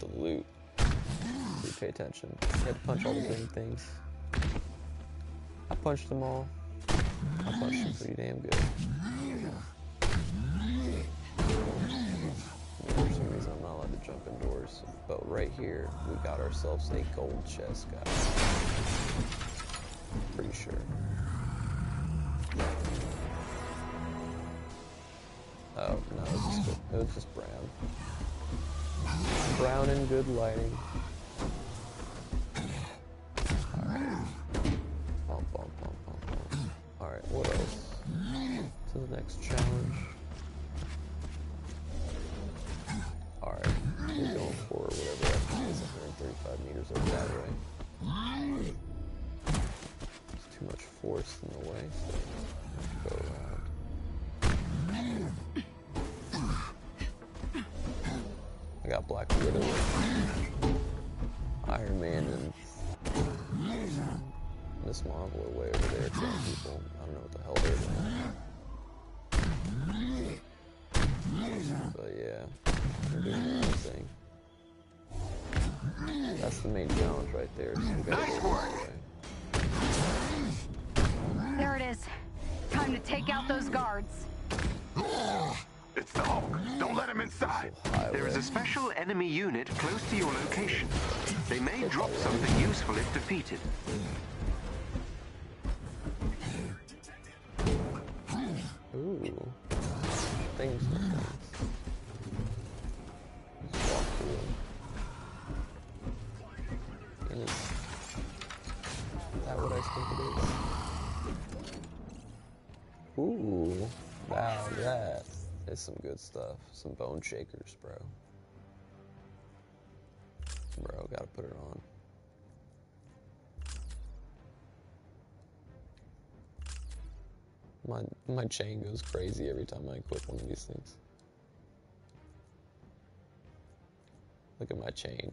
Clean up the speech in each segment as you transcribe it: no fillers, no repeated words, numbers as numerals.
some loot. So pay attention. You had to punch all the green things. I punched them all. I punched them pretty damn good. For some reason I'm not allowed to jump indoors. But right here, we got ourselves a gold chest, guys. Pretty sure. Oh, no, it was just brown. Brown and good lighting. Alright. Bump, bump, bump, bump, bump. Alright, what else? To the next challenge. Alright, we're going for whatever that is, 135 meters over that way. There's too much force in the way, so I have to go around. I got Black Widow, Iron Man, and Miss Marvel are way over there killing people. I don't know what the hell they're doing. But yeah, they're doing their own thing. That's the main challenge right there. So we gotta Nice go work. this way. There it is. Time to take out those guards. It's the Hulk. Don't let him inside. There is a special enemy unit close to your location. They may drop something useful if defeated. Ooh. Things. Just walk through them. Is that what I think it is? Ooh. Wow, that is some good stuff. Some bone shakers, bro. Bro, gotta put it on. My chain goes crazy every time I equip one of these things. Look at my chain.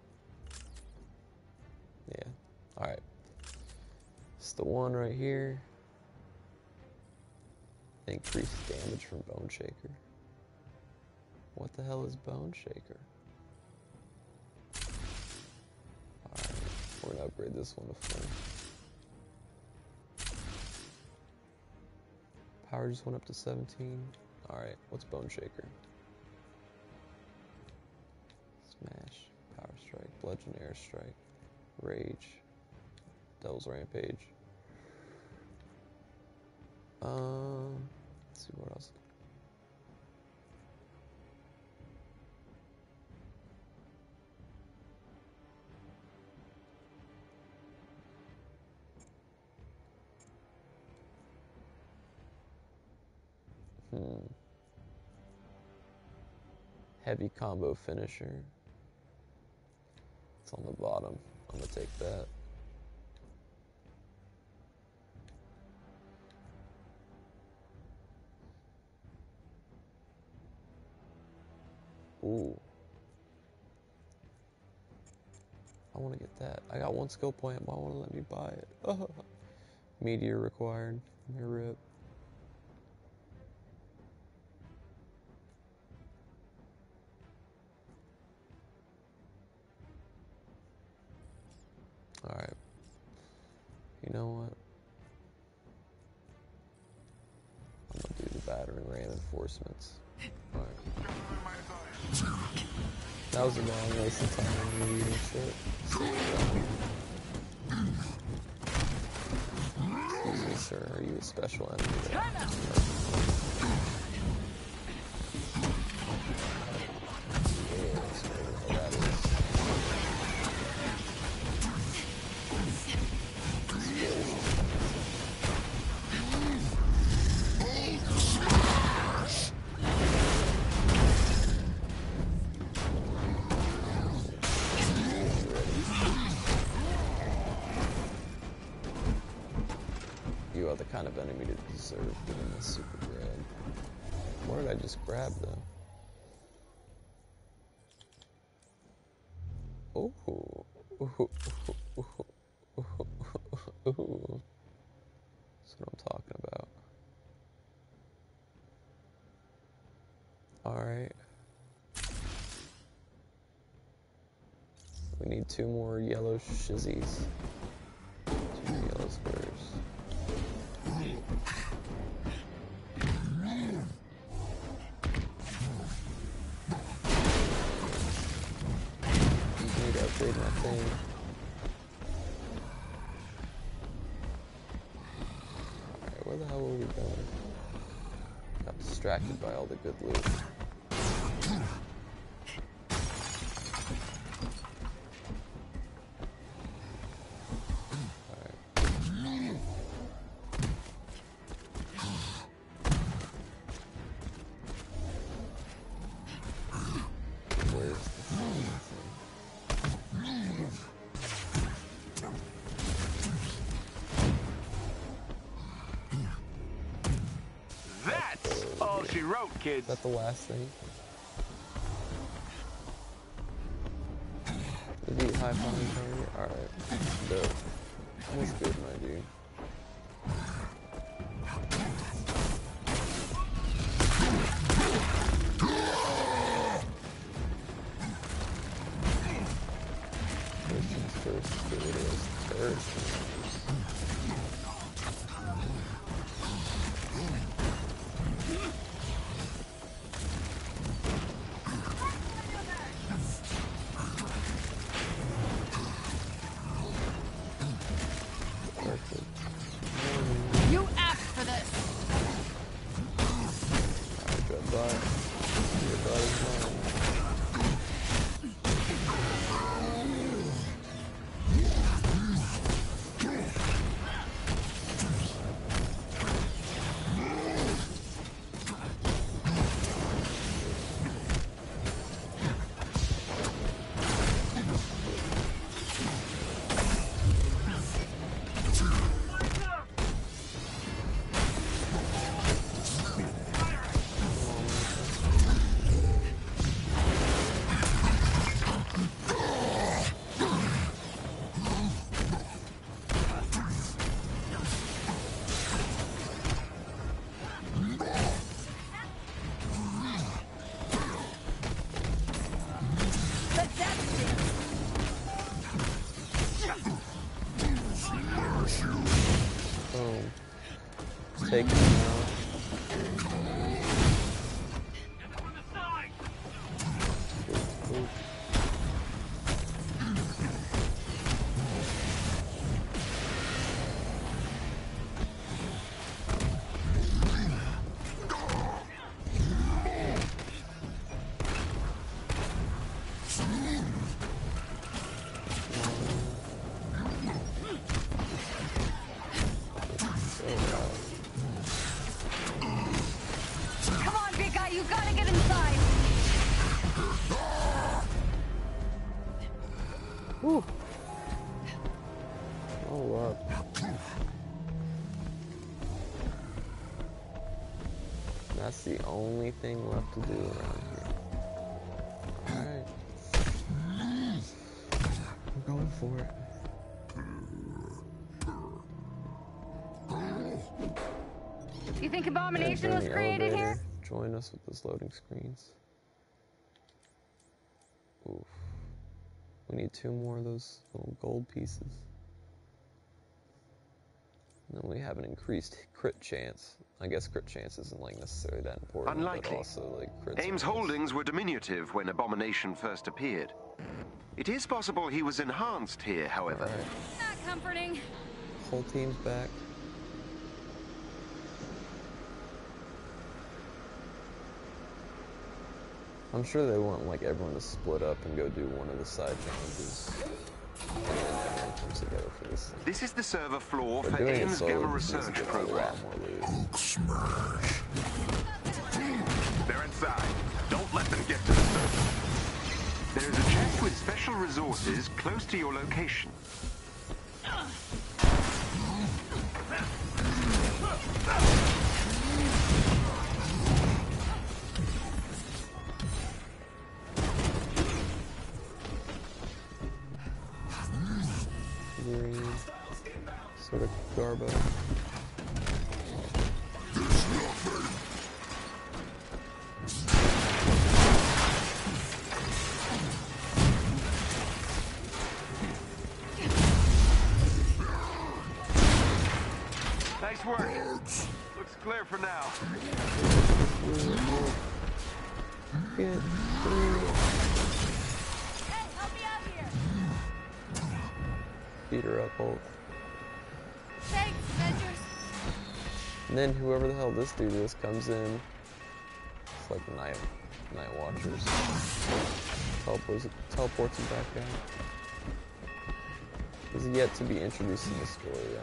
Yeah. Alright. It's the one right here. Increased damage from Bone Shaker. What the hell is Bone Shaker? Alright. We're gonna upgrade this one to full. Power just went up to 17. Alright, what's Bone Shaker? Smash, Power Strike, Bludgeon, Air Strike, Rage, Devil's Rampage. Let's see what else. Heavy combo finisher. It's on the bottom. I'm gonna take that. Ooh. I want to get that. I got one skill point. Why won't it let me buy it? Oh. Meteor required. Your rip. Alright. You know what? I'm gonna do the battering ram enforcements. Alright. That was a long waste of time when you eating shit. Excuse me, sir. Are you a special enemy? You are the kind of enemy to deserve given this super grab. What did I just grab though? Ooh. Ooh. Ooh. Ooh. That's what I'm talking about. Alright. We need 2 more yellow shizzies. 2 more yellow squares. I need to upgrade my thing. Alright, where the hell were we going? Got distracted by all the good loot. Kids. Is that the last thing? Elite high flying target? Alright. Dope. That's good, my dude. First things first, get rid of this terrorist. Taking him out. Whew. Oh, up. That's the only thing left to do around here. Alright. I'm going for it. You think Abomination was created here? Join us with those loading screens. Oof. We need 2 more of those little gold pieces. And then we have an increased crit chance. I guess crit chance isn't like necessarily that important. Unlikely. But also like crit Ames Holdings were diminutive when Abomination first appeared. It is possible he was enhanced here, however. Right. Not comforting. Whole team's back. I'm sure they want like everyone to split up and go do one of the side challenges. And then everyone comes together for this thing. This is the server floor But for doing it Ames solo Gamma just means Research you get a Program. lot more loot. Smash. They're inside. Don't let them get to the surface. There is a chest with special resources close to your location. Green. Sort of garbo. Nice work. Looks clear for now. Get through. Hey, help me out here. Beat her up, Holt. Thanks, Avengers. And then whoever the hell this dude is comes in. It's like night watchers. Teleports him back down. He's yet to be introduced in the story.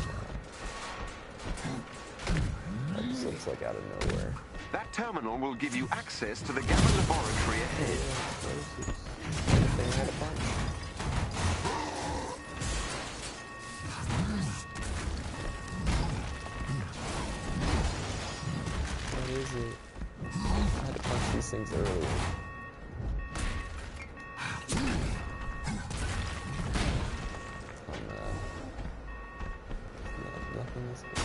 That just looks like out of nowhere. That terminal will give you access to the Gamma laboratory ahead. They had a bunch. What is it? I had to punch these things earlier. Nothing is good.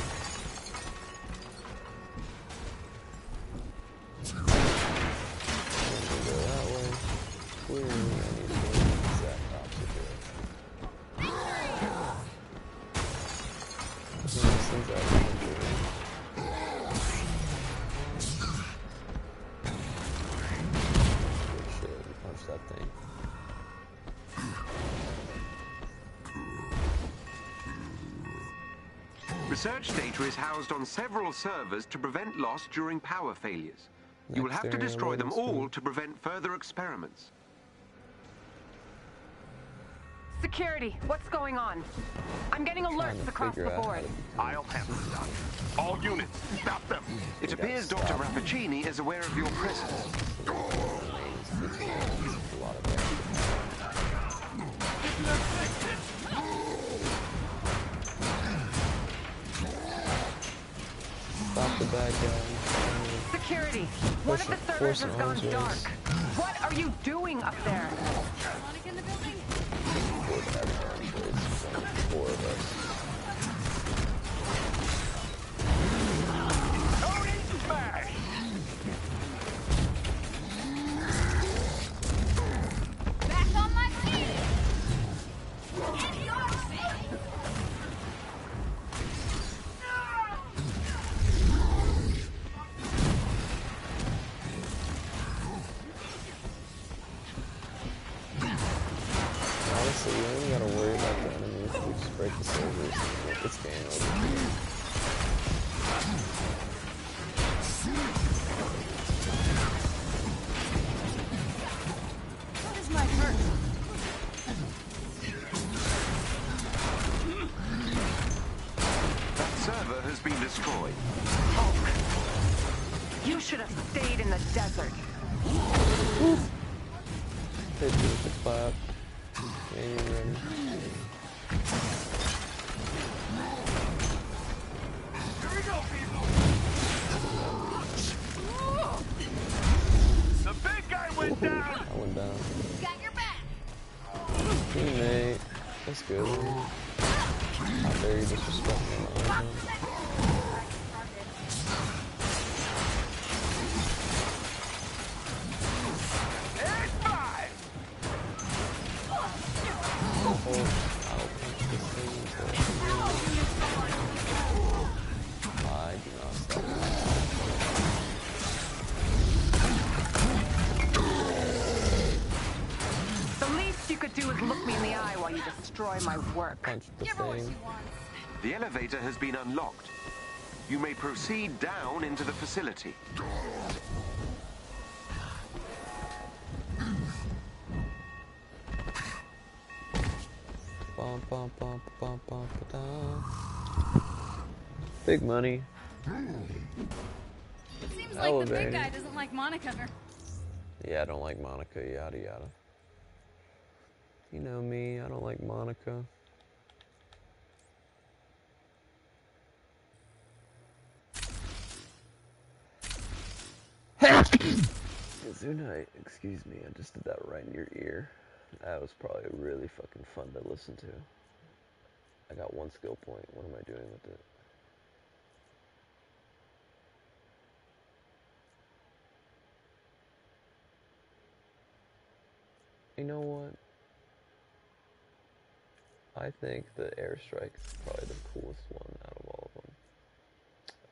Go that way. Clearly, I need to go the exact opposite direction. These things out of control. Good shit, we punched that thing. Research data is housed on several servers to prevent loss during power failures. You will have to destroy them all to prevent further experiments. Security, what's going on? I'm getting alerts across the board. I'll handle it, Doc. All units, stop them. It appears Dr. Rappaccini is aware of your presence. Stop the bad guy. Security, one of the servers has gone dark. What are you doing up there? Monica in the building? Four of us. Tony, smash! Back on my feet! In your face! Honestly, you don't even gotta worry about the enemies. We just break the servers and get this game over. What is my hurt? That server has been destroyed. Hulk, you should have stayed in the desert. Hit you with the clap. Maybe ready. Here we go, people! The big guy went down! I went down. Got your back. Teammate. That's good. How dare you disrespect me? It's fine! I'll punch this thing until I do not stop. The least you could do is look me in the eye while you destroy my work. Punch the thing. The elevator has been unlocked. You may proceed down into the facility. Bum, bum, bum, bum, bum, ba-da. Big money. Seems like the big guy doesn't like Monica. Yeah, I don't like Monica, yada yada. You know me, I don't like Monica. Zunite, excuse me, I just did that right in your ear. That was probably really fucking fun to listen to. I got one skill point. What am I doing with it? You know what? I think the airstrike is probably the coolest one out of all of them.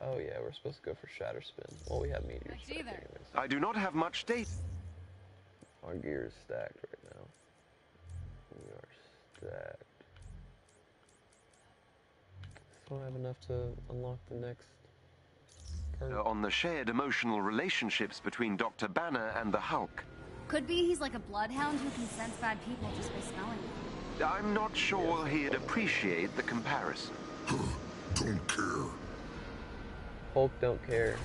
Oh yeah, we're supposed to go for Shatter Spin. Well, we have Meteor Strike anyways. I do not have much data. Our gear is stacked right now. We are stacked. Still have enough to unlock the next perk. On the shared emotional relationships between Dr. Banner and the Hulk. Could be he's like a bloodhound who can sense bad people just by smelling them. I'm not sure he'd appreciate the comparison. Don't care. Hulk don't care.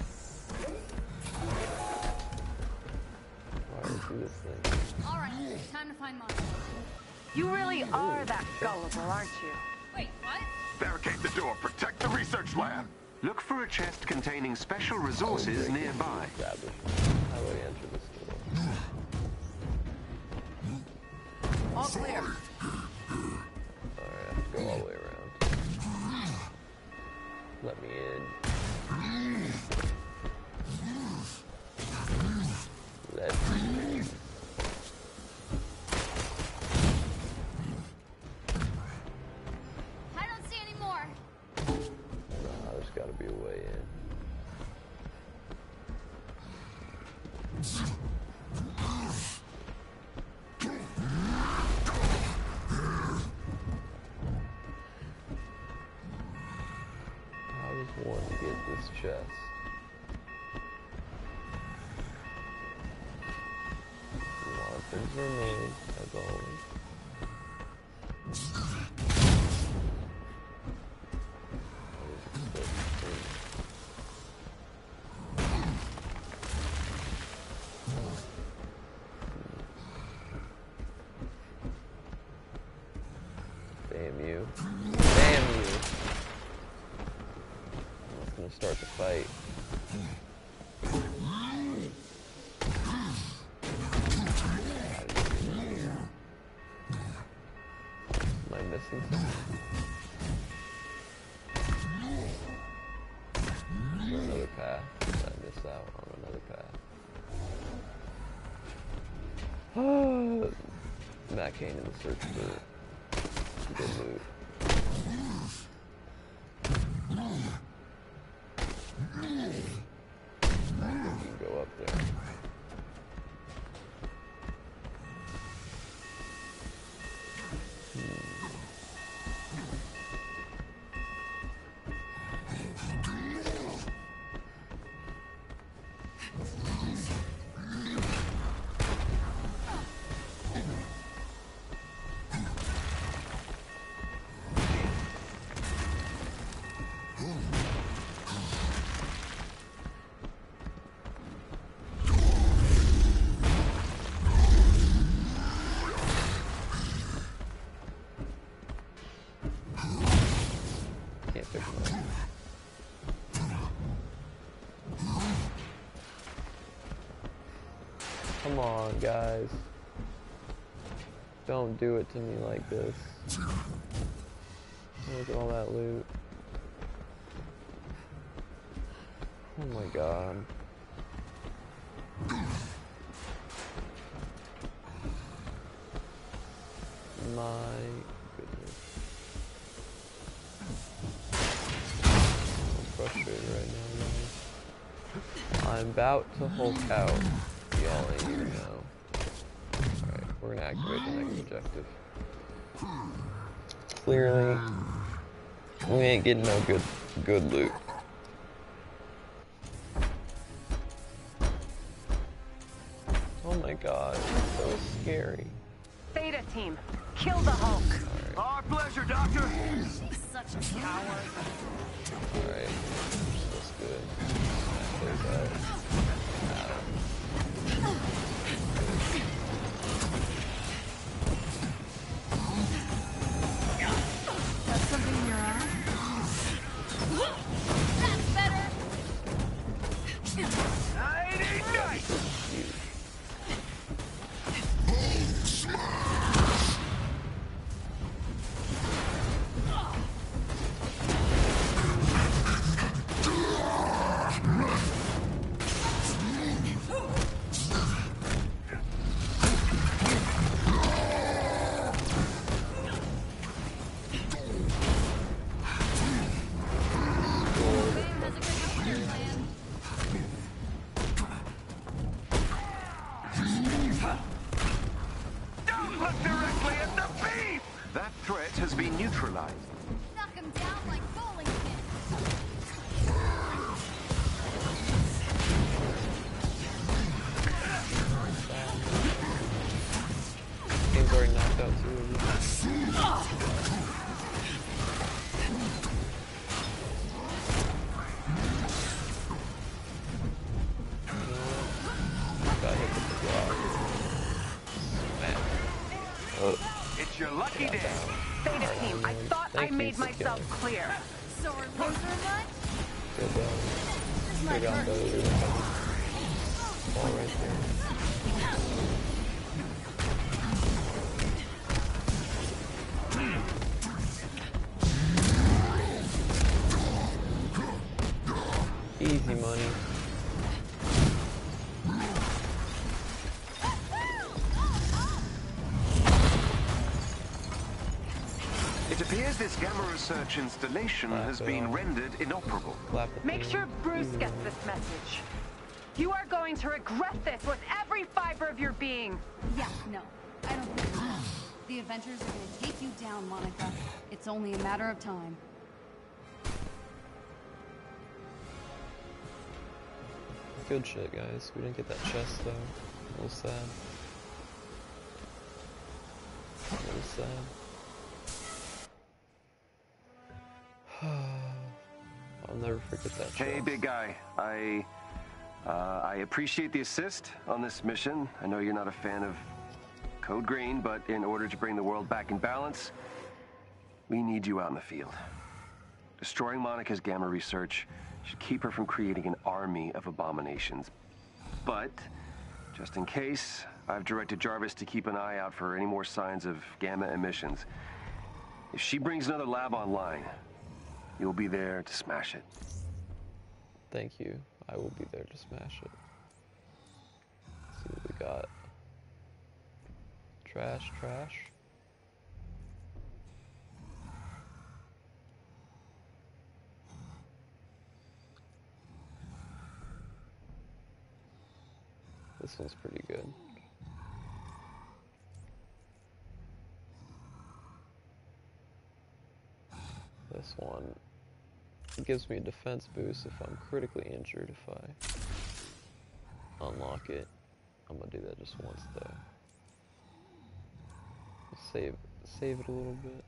Alright, let's do this thing. Alright, time to find Mondo. You really are that gullible, aren't you? Wait, what? Barricade the door. Protect the research lab. Look for a chest containing special resources nearby. Establish. How do I enter this door? All clear. Alright, I have to go all the way around. Let me in. Let me in. I don't see any more. Nah, there's gotta be a way in. How does one get this chest? A lot of things remain, as always. Damn you. Damn you. I'm just gonna start the fight. Am I missing something? Another path. Did I miss out on another path? Matt Kane in the search for good loot. You can go up there. Can't pick them up. Come on, guys. Don't do it to me like this. Look at all that loot. Oh my god. My goodness. I'm frustrated right now, guys. I'm about to Hulk out. Y'all ain't even know. Alright, we're gonna activate the next objective. Clearly, we ain't getting no good loot. Oh my god, it's so scary. Theta team, kill the Hulk. Alright, Our pleasure, Doctor. She's such a coward. alright. That's good. There's that. Got something in your eye? That's better. Huge. Look directly at the beam! That threat has been neutralized. Knock him down like bowling pins. Game's already knocked out too. Got hit with the block. Smack. Oh, It's your lucky day. Theta team, I thought Thank I you made for myself killing. clear. Sore loser much? good down. This might Big on hurt. belly. Ball right there. Easy money. It appears this Gamma Research installation has been rendered inoperable. Clap it Make there. sure Bruce gets this message. You are going to regret this with every fiber of your being. Yeah, no. I don't think so. The Avengers are gonna take you down, Monica. It's only a matter of time. Good shit, guys. We didn't get that chest though. A little sad. A little sad. I'll never forget that chest. Hey, big guy. I appreciate the assist on this mission. I know you're not a fan of Code Green, but in order to bring the world back in balance, we need you out in the field. Destroying Monica's Gamma Research should keep her from creating an army of abominations. But, just in case, I've directed Jarvis to keep an eye out for any more signs of Gamma emissions. If she brings another lab online, you'll be there to smash it. Thank you. I will be there to smash it. Let's see what we got. Trash, trash. This one's pretty good. This one, it gives me a defense boost if I'm critically injured. If I unlock it, I'm gonna do that just once though. Save it a little bit.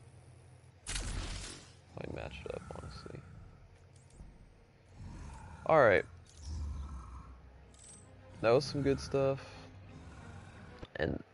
Might match it up, honestly. All right. That was some good stuff, and